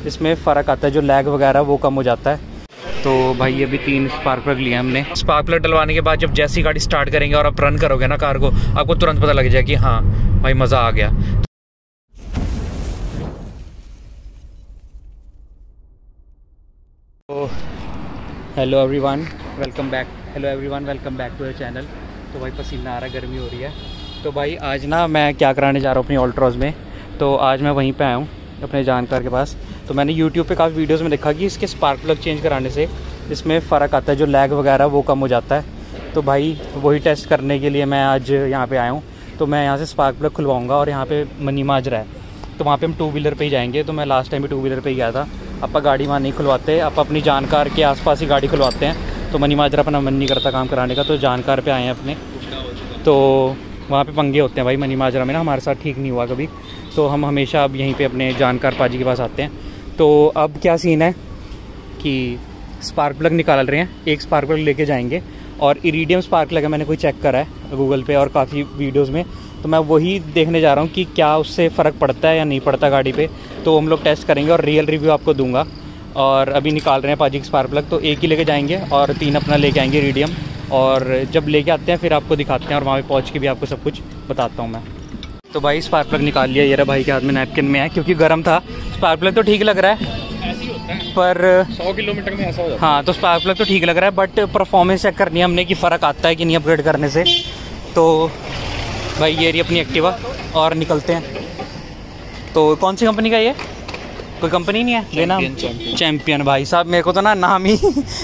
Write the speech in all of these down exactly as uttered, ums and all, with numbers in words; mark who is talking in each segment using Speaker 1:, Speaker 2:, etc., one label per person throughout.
Speaker 1: इसमें फ़र्क आता है, जो लैग वगैरह वो कम हो जाता है। तो भाई ये भी तीन स्पार्क प्लग लिए हमने। स्पार्क प्लग डलवाने के बाद जब जैसी गाड़ी स्टार्ट करेंगे और आप रन करोगे ना कार को, आपको तुरंत पता लग जाएगा कि हाँ भाई मज़ा आ गया। तो hello everyone, welcome back hello everyone welcome back to the channel. तो भाई पसीना आ रहा है, गर्मी हो रही है। तो भाई आज ना मैं क्या कराने जा रहा हूँ अपनी ऑल्ट्रोज में। तो आज मैं वहीं पे आया हूँ अपने जानकार के पास। तो मैंने यूट्यूब पे काफ़ी वीडियोस में देखा कि इसके स्पार्क प्लग चेंज कराने से इसमें फ़र्क आता है, जो लैग वगैरह वो कम हो जाता है। तो भाई वही टेस्ट करने के लिए मैं आज यहाँ पे आया हूँ। तो मैं यहाँ से स्पार्क प्लग खुलवाऊँगा और यहाँ पे मनी माजरा है, तो वहाँ पे हम टू व्हीलर पे ही जाएंगे। तो मैं लास्ट टाइम भी टू व्हीलर पे ही गया था। आप गाड़ी वहाँ नहीं खुलवाते, आप अपनी जानकार के आसपास ही गाड़ी खुलवाते हैं। तो मनी माजरा अपना मन नहीं करता काम कराने का, तो जानकार पे आए हैं अपने। तो वहाँ पे पंगे होते हैं भाई मनी माजरा में ना, हमारे साथ ठीक नहीं हुआ कभी। तो हम हमेशा अब यहीं पे अपने जानकार पाजी के पास आते हैं। तो अब क्या सीन है कि स्पार्क प्लग निकाल रहे हैं, एक स्पार्क प्लग लेके जाएंगे और इरीडियम स्पार्क प्लग है, मैंने कोई चेक करा है गूगल पे और काफ़ी वीडियोज़ में। तो मैं वही देखने जा रहा हूँ कि क्या उससे फ़र्क पड़ता है या नहीं पड़ता गाड़ी पे। तो हम लोग टेस्ट करेंगे और रियल रिव्यू आपको दूंगा। और अभी निकाल रहे हैं पाजी की स्पार्क प्लग, तो एक ही लेके जाएंगे और तीन अपना लेके आएंगे इरीडियम। और जब लेके आते हैं फिर आपको दिखाते हैं और वहाँ पे पहुँच के भी आपको सब कुछ बताता हूँ मैं। तो भाई स्पार्क प्लग निकाल लिया, ये रहा भाई के हाथ में नैपकिन में है, क्योंकि गर्म था। स्पार्क प्लग तो ठीक लग रहा है,
Speaker 2: ऐसे ही होता है
Speaker 1: पर
Speaker 2: सौ किलोमीटर में ऐसा हो जाता है।
Speaker 1: हाँ, तो स्पार्क प्लग तो ठीक लग रहा है, बट परफॉर्मेंस चेक करनी है हमने कि फ़र्क आता है कि नहीं अपग्रेड करने से। तो भाई ये रही अपनी एक्टिवा और निकलते हैं। तो कौन सी कंपनी का ये, कोई कंपनी नहीं है लेना? चैम्पियन भाई साहब, मेरे को तो ना नाम ही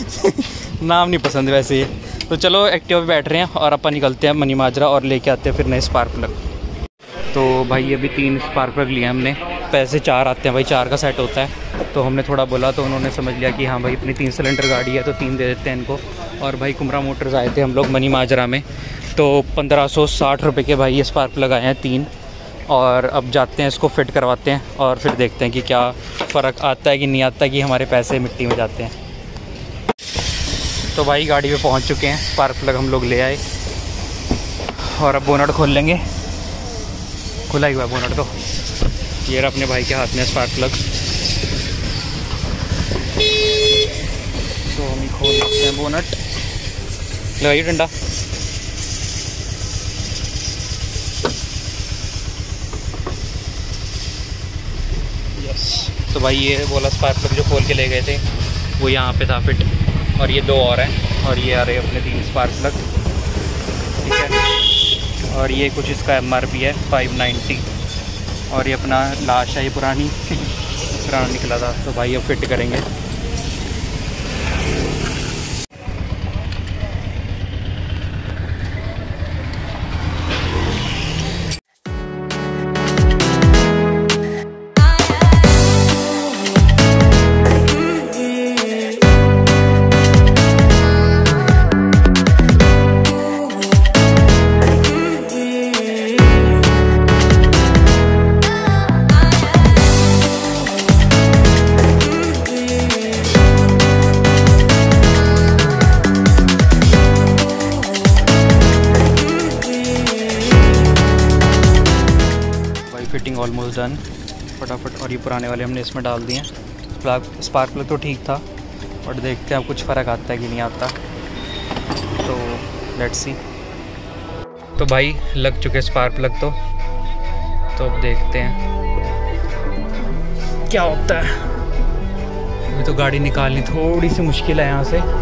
Speaker 1: नाम नहीं पसंद वैसे ये। तो चलो एक्टिवा पे बैठ रहे हैं और अपन निकलते हैं मनी माजरा और लेके आते हैं फिर नए स्पार्क प्लग। तो भाई ये भी तीन स्पार्क प्लग लिए हमने, पैसे चार आते हैं भाई, चार का सेट होता है। तो हमने थोड़ा बोला तो उन्होंने समझ लिया कि हाँ भाई इतनी तीन सिलेंडर गाड़ी है तो तीन दे देते हैं इनको। और भाई कुमरा मोटर्स आए थे हम लोग मनी माजरा में, तो पंद्रह सौ साठ रुपये के भाई ये स्पार्क प्लग आए हैं तीन। और अब जाते हैं इसको फिट करवाते हैं और फिर देखते हैं कि क्या फ़र्क आता है कि नहीं आता, कि हमारे पैसे मिट्टी में जाते हैं। तो भाई गाड़ी पे पहुंच चुके हैं, स्पार्क प्लग हम लोग ले आए और अब बोनट खोल लेंगे। खुला ही हुआ बोनट, तो ये रहा अपने भाई के हाथ में स्पार्क प्लग। तो हम ही खोल लेते हैं बोनट, लगाइए डंडा। तो भाई ये बोला स्पार्क प्लग जो खोल के ले गए थे वो यहाँ पे था फिट, और ये दो और हैं और ये आ रहे अपने तीन स्पार्क प्लग, ठीक है। और ये कुछ इसका एम आर पी है फाइव नाइन्टी, और ये अपना लाश है, ये पुरानी पुराना निकला था। तो भाई अब फिट करेंगे। फिटिंग ऑलमोस्ट डन फटाफट। और ये पुराने वाले हमने इसमें डाल दिए हैं। स्पार्क स्पार्क प्लग तो ठीक था, और देखते हैं अब कुछ फ़र्क आता है कि नहीं आता। तो लेट्स सी। तो भाई लग चुके स्पार्क प्लग, तो तो अब देखते हैं क्या होता है। अभी तो गाड़ी निकालनी थोड़ी सी मुश्किल है यहाँ से।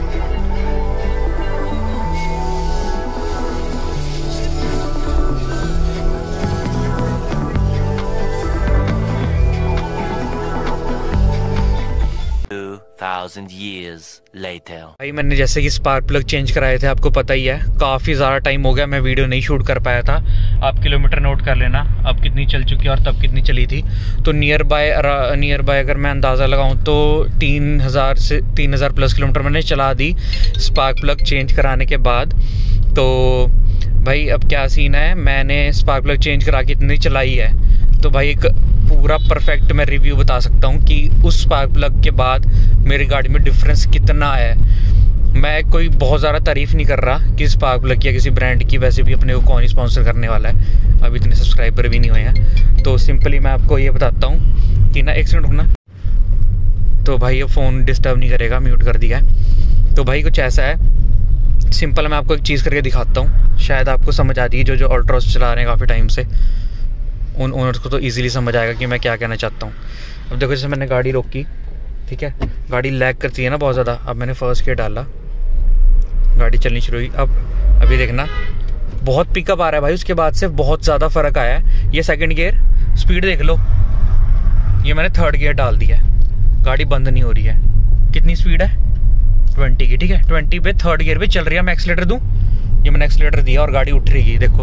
Speaker 3: Thousand years later.
Speaker 1: भाई मैंने जैसे कि स्पार्क प्लग चेंज कराए थे, आपको पता ही है काफ़ी ज़्यादा टाइम हो गया, मैं वीडियो नहीं शूट कर पाया था। आप किलोमीटर नोट कर लेना अब कितनी चल चुकी है और तब कितनी चली थी। तो नियर बाय नियर बाय अगर मैं अंदाज़ा लगाऊं तो तीन हज़ार से तीन हज़ार प्लस किलोमीटर मैंने चला दी स्पार्क प्लग चेंज कराने के बाद। तो भाई अब क्या सीन है, मैंने स्पार्क प्लग चेंज करा के इतनी चलाई है, तो भाई एक पूरा परफेक्ट मैं रिव्यू बता सकता हूँ कि उस स्पार्क प्लग के बाद मेरी गाड़ी में डिफरेंस कितना है। मैं कोई बहुत ज़्यादा तारीफ़ नहीं कर रहा कि स्पार्क प्लग या किसी ब्रांड की, वैसे भी अपने को कौन ही स्पॉन्सर करने वाला है, अभी इतने सब्सक्राइबर भी नहीं हुए हैं। तो सिंपली मैं आपको ये बताता हूँ कि ना, एक सेकंड रुकना। तो भाई ये फ़ोन डिस्टर्ब नहीं करेगा, म्यूट कर दिया है। तो भाई कुछ ऐसा है, सिंपल मैं आपको एक चीज़ करके दिखाता हूँ, शायद आपको समझ आती है। जो जो अल्ट्रॉस चला रहे हैं काफ़ी टाइम से, उन ओनर्स को तो ईजिली समझ आएगा कि मैं क्या कहना चाहता हूँ। अब देखो जैसे मैंने गाड़ी रोकी, ठीक है, गाड़ी लैग करती है ना बहुत ज़्यादा। अब मैंने फर्स्ट गियर डाला, गाड़ी चलनी शुरू हुई। अब अभी देखना बहुत पिकअप आ रहा है भाई, उसके बाद से बहुत ज़्यादा फ़र्क आया है। ये सेकंड गियर स्पीड देख लो, ये मैंने थर्ड गियर डाल दिया है, गाड़ी बंद नहीं हो रही है। कितनी स्पीड है? ट्वेंटी की, ठीक है। ट्वेंटी पे थर्ड गियर पे चल रही है। मैं एक्सीलेटर दूँ, ये मैंने एक्सीलेटर दिया और गाड़ी उठ रही है, देखो।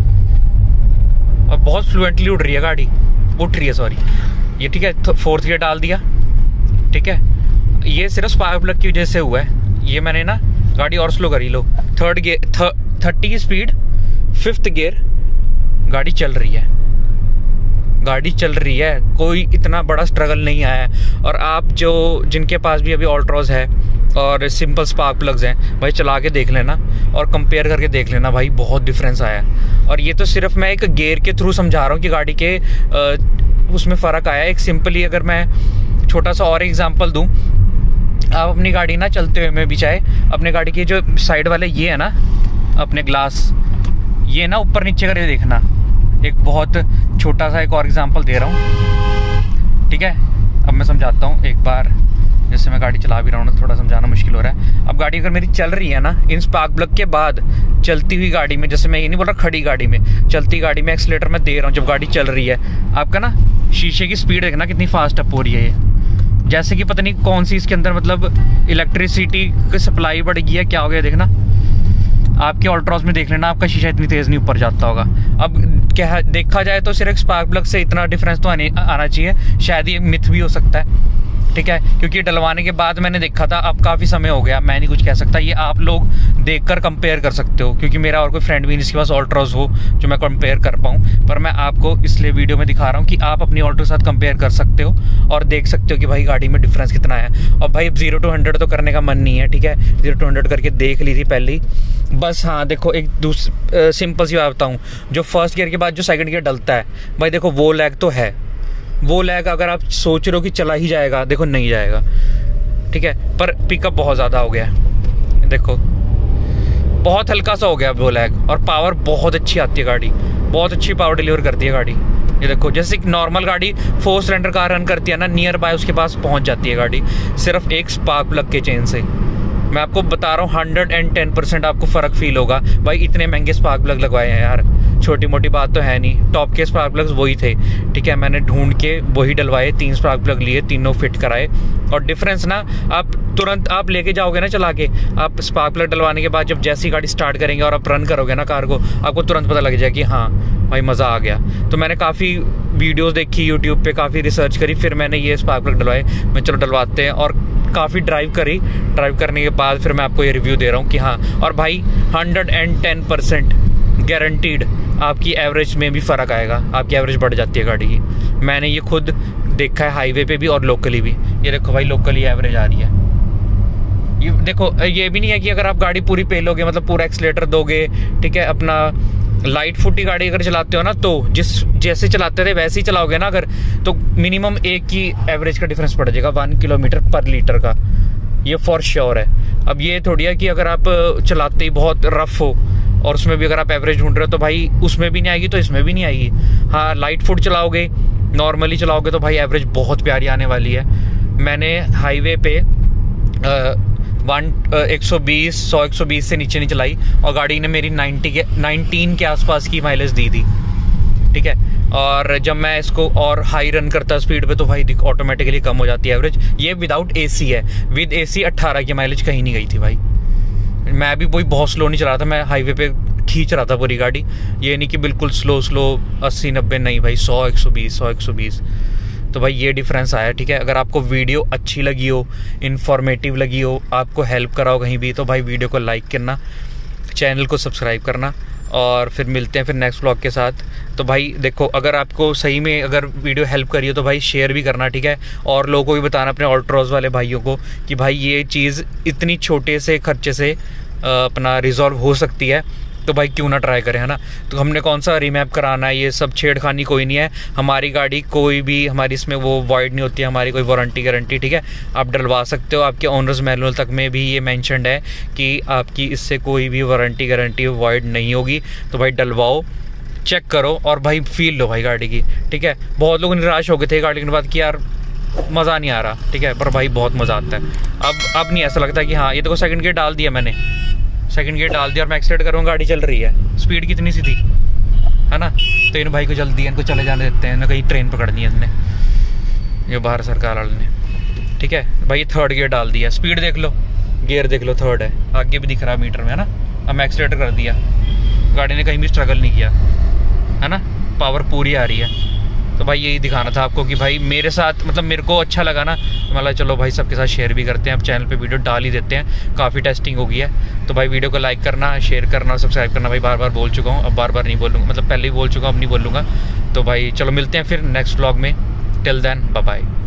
Speaker 1: और बहुत फ्लुएंटली उड़ रही है गाड़ी, उठ रही है सॉरी ये, ठीक है। फोर्थ गियर डाल दिया, ठीक है। ये सिर्फ स्पार्क प्लग की वजह से हुआ है। ये मैंने ना गाड़ी और स्लो करी लो, थर्ड गियर थर्टी की स्पीड, फिफ्थ गियर, गाड़ी चल रही है, गाड़ी चल रही है। कोई इतना बड़ा स्ट्रगल नहीं आया है। और आप जो जिनके पास भी अभी अल्ट्रॉस है और सिंपल स्पार्क प्लग्स हैं, भाई चला के देख लेना और कंपेयर करके देख लेना भाई, बहुत डिफरेंस आया है। और ये तो सिर्फ मैं एक गियर के थ्रू समझा रहा हूँ कि गाड़ी के आ, उसमें फ़र्क आया है। एक सिंपली अगर मैं छोटा सा और एग्जांपल दूं, आप अपनी गाड़ी ना चलते हुए में भी चाहे अपने गाड़ी के जो साइड वाले ये है ना अपने ग्लास, ये ना ऊपर नीचे करके देखना। एक बहुत छोटा सा एक और एग्जांपल दे रहा हूँ, ठीक है। अब मैं समझाता हूँ एक बार, जैसे मैं गाड़ी चला भी रहा हूँ ना, थोड़ा समझाना मुश्किल हो रहा है। अब गाड़ी अगर मेरी चल रही है ना, इन स्पार्क प्लग के बाद चलती हुई गाड़ी में, जैसे मैं ये नहीं बोल रहा खड़ी गाड़ी में, चलती गाड़ी में एक्सीलेटर मैं दे रहा हूँ जब गाड़ी चल रही है, आपका ना शीशे की स्पीड देखना कितनी फास्ट अप हो रही है। ये जैसे कि पता नहीं कौन सी इसके अंदर मतलब इलेक्ट्रिसिटी की सप्लाई बढ़ गई है, क्या हो गया देखना। आपके अल्ट्रॉस में देख लेना, आपका शीशा इतनी तेज़ नहीं ऊपर जाता होगा। अब क्या देखा जाए तो सिर्फ स्पार्क प्लग से इतना डिफरेंस तो आने आना चाहिए, शायद ये मिथ भी हो सकता है, ठीक है। क्योंकि डलवाने के बाद मैंने देखा था, अब काफ़ी समय हो गया, मैं नहीं कुछ कह सकता। ये आप लोग देखकर कंपेयर कर सकते हो, क्योंकि मेरा और कोई फ्रेंड भी नहीं जिसके पास अल्ट्रॉस हो जो मैं कंपेयर कर पाऊँ। पर मैं आपको इसलिए वीडियो में दिखा रहा हूँ कि आप अपनी अल्ट्रो के साथ कंपेयर कर सकते हो और देख सकते हो कि भाई गाड़ी में डिफरेंस कितना है। और भाई अब जीरो टू हंड्रेड तो करने का मन नहीं है, ठीक है। जीरो टू हंड्रेड करके देख ली थी पहले ही, बस। हाँ देखो एक दूसरी सिंपल सी बात बताऊँ, जो फर्स्ट गियर के बाद जो सेकंड गियर डलता है भाई, देखो वो लैग तो है। वो लैग अगर आप सोच रहे हो कि चला ही जाएगा, देखो नहीं जाएगा, ठीक है। पर पिकअप बहुत ज़्यादा हो गया, देखो बहुत हल्का सा हो गया वो लैग। और पावर बहुत अच्छी आती है गाड़ी, बहुत अच्छी पावर डिलीवर करती है गाड़ी। ये देखो जैसे नॉर्मल गाड़ी फोर सिलेंडर कार रन करती है ना, नियर बाय उसके पास पहुंच जाती है गाड़ी, सिर्फ एक स्पार्क प्लग के चेन से। मैं आपको बता रहा हूँ हंड्रेड एंड टेन परसेंट आपको फ़र्क फील होगा। भाई इतने महंगे स्पार्क प्लग लगवाए हैं यार, छोटी मोटी बात तो है नहीं। टॉप के स्पार्क प्लग्स वही थे, ठीक है। मैंने ढूंढ के वही डलवाए, तीन स्पार्क प्लग लिए, तीनों फिट कराए। और डिफरेंस ना आप तुरंत आप लेके जाओगे ना चला के, आप स्पार्क प्लग डलवाने के बाद जब जैसी गाड़ी स्टार्ट करेंगे और आप रन करोगे ना कार को, आपको तुरंत पता लग जाएगा कि हाँ भाई मज़ा आ गया। तो मैंने काफ़ी वीडियोस देखी यूट्यूब पे, काफ़ी रिसर्च करी, फिर मैंने ये स्पार्क प्लग डलवाए। मैं चलो डलवाते हैं, और काफ़ी ड्राइव करी। ड्राइव करने के बाद फिर मैं आपको ये रिव्यू दे रहा हूँ कि हाँ। और भाई hundred and ten percent guaranteed आपकी एवरेज में भी फ़र्क आएगा, आपकी एवरेज बढ़ जाती है गाड़ी की। मैंने ये खुद देखा है हाईवे पे भी और लोकली भी। ये देखो भाई लोकली एवरेज आ रही है। ये देखो ये भी नहीं है कि अगर आप गाड़ी पूरी पेलोगे, मतलब पूरा एक्सीलेटर दोगे, ठीक है, अपना लाइट फुटी गाड़ी अगर चलाते हो ना, तो जिस जैसे चलाते थे वैसे ही चलाओगे ना अगर, तो मिनिमम एक की एवरेज का डिफरेंस पड़ जाएगा वन किलोमीटर पर लीटर का, ये फॉर श्योर है। अब ये थोड़ी है कि अगर आप चलाते ही बहुत रफ हो और उसमें भी अगर आप एवरेज ढूंढ रहे हो तो भाई उसमें भी नहीं आएगी तो इसमें भी नहीं आएगी। हाँ लाइट फुट चलाओगे, नॉर्मली चलाओगे तो भाई एवरेज बहुत प्यारी आने वाली है। मैंने हाईवे पे आ, वन एक सौ बीस सौ एक सौ बीस से नीचे नहीं चलाई और गाड़ी ने मेरी नाइन्टी के नाइनटीन के आसपास की माइलेज दी थी, ठीक है। और जब मैं इसको और हाई रन करता स्पीड पे तो भाई ऑटोमेटिकली कम हो जाती है एवरेज। ये विदाउट एसी है, विद एसी अट्ठारह की माइलेज कहीं नहीं गई थी भाई। मैं भी वही बहुत स्लो नहीं चला रहा था, मैं हाईवे पे खींच रहा था पूरी गाड़ी, ये नहीं कि बिल्कुल स्लो स्लो अस्सी नब्बे, नहीं भाई सौ एक सौ बीस सौ एक सौ बीस। तो भाई ये डिफरेंस आया, ठीक है। अगर आपको वीडियो अच्छी लगी हो, इन्फॉर्मेटिव लगी हो, आपको हेल्प करा हो कहीं भी, तो भाई वीडियो को लाइक करना, चैनल को सब्सक्राइब करना, और फिर मिलते हैं फिर नेक्स्ट व्लॉग के साथ। तो भाई देखो अगर आपको सही में अगर वीडियो हेल्प करी हो तो भाई शेयर भी करना, ठीक है। और लोगों को भी बताना, अपने अल्ट्रॉस वाले भाइयों को, कि भाई ये चीज़ इतनी छोटे से खर्चे से अपना रिजॉल्व हो सकती है। तो भाई क्यों ना ट्राई करें, है ना। तो हमने कौन सा रीमैप कराना है, ये सब छेड़खानी कोई नहीं है। हमारी गाड़ी कोई भी हमारी इसमें वो वॉइड नहीं होती है, हमारी कोई वारंटी गारंटी, ठीक है। आप डलवा सकते हो, आपके ओनर्स मैनुअल तक में भी ये मेंशन्ड है कि आपकी इससे कोई भी वारंटी गारंटी वॉइड नहीं होगी। तो भाई डलवाओ, चेक करो और भाई फील लो भाई गाड़ी की, ठीक है। बहुत लोग निराश हो गए थे गाड़ी के बाद कि यार मज़ा नहीं आ रहा, ठीक है, पर भाई बहुत मज़ा आता है। अब अब नहीं ऐसा लगता कि हाँ ये देखो सेकंड गियर डाल दिया मैंने, सेकंड गियर डाल दिया और मैं एक्सीलेट करूँगा, गाड़ी चल रही है। स्पीड कितनी सी थी, है ना। तो इन भाई को जल्दी है, इनको चले जाने देते हैं ना, कहीं ट्रेन पकड़नी है इनने, ये बाहर सरकार वाले ने, ठीक है। भाई थर्ड गियर डाल दिया, स्पीड देख लो, गियर देख लो, थर्ड है, आगे भी दिख रहा है मीटर में, है ना। अब मैं एक्सीलेटर कर दिया, गाड़ी ने कहीं भी स्ट्रगल नहीं किया, है ना, पावर पूरी आ रही है। तो भाई यही दिखाना था आपको कि भाई मेरे साथ मतलब मेरे को अच्छा लगा ना, मतलब चलो भाई सबके साथ शेयर भी करते हैं, अब चैनल पे वीडियो डाल ही देते हैं, काफ़ी टेस्टिंग हो गई है। तो भाई वीडियो को लाइक करना, शेयर करना और सब्सक्राइब करना। भाई बार बार बोल चुका हूँ, अब बार बार नहीं बोलूँगा, मतलब पहले ही बोल चुका हूँ, अब नहीं बोलूँगा। तो भाई चलो मिलते हैं फिर नेक्स्ट व्लॉग में, टिल देन बाय बाय।